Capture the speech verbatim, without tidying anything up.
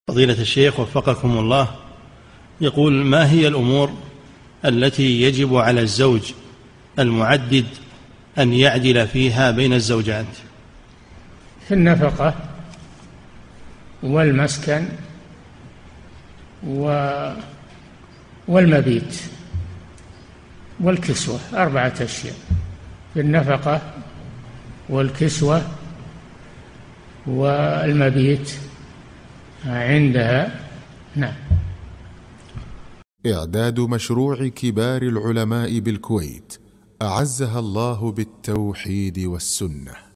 فضيلة الشيخ وفقكم الله، يقول: ما هي الأمور التي يجب على الزوج المعدد أن يعدل فيها بين الزوجات؟ في النفقة والمسكن والمبيت والكسوة، أربعة أشياء: في النفقة والكسوة والمبيت عندها. نعم. إعداد مشروع كبار العلماء بالكويت أعزها الله بالتوحيد والسنة.